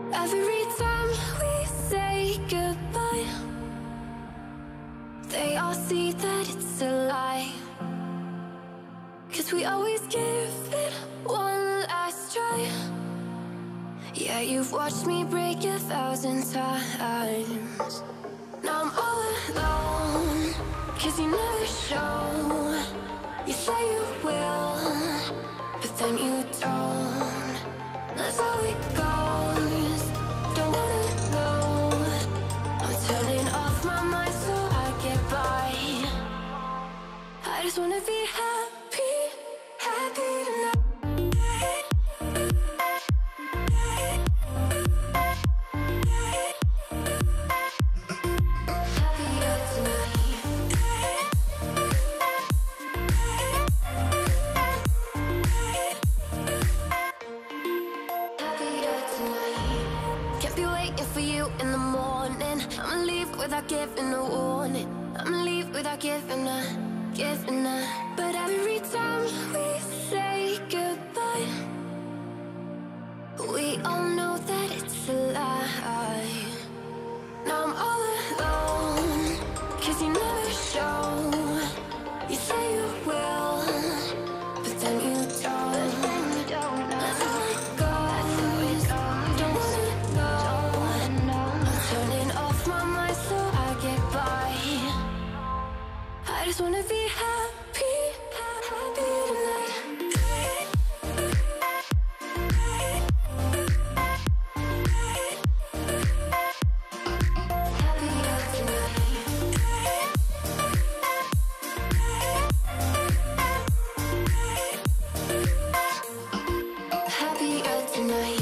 Every time we say goodbye, they all see that it's a lie. 'Cause we always give it one last try. Yeah, you've watched me break 1,000 times. Now I'm all alone, 'cause you never show. You say you will, but then you don't. That's how it goes. Don't wanna know. I'm turning off my mind so I get by. I just wanna be happy, happy tonight. In the morning, I'ma leave without giving a warning. I'ma leave without giving a. But every time we say goodbye, we all know that it's a lie. Now I'm all alone, 'cause you never show. You say you will, but then you don't. That's how it goes. Don't wanna know. Turning off my mind so I get by. I just wanna be happy, happy tonight. Happier tonight. Happier tonight.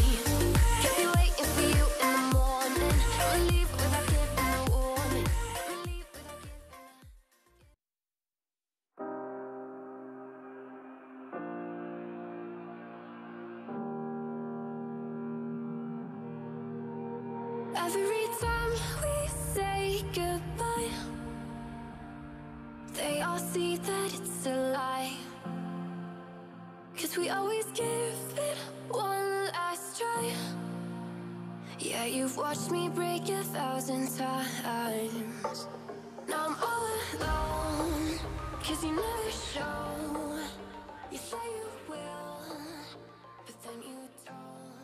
Every time we say goodbye, they all see that it's a lie. 'Cause we always give it one last try. Yeah, you've watched me break 1,000 times. Now I'm all alone, 'cause you never show. You say you will, but then you don't.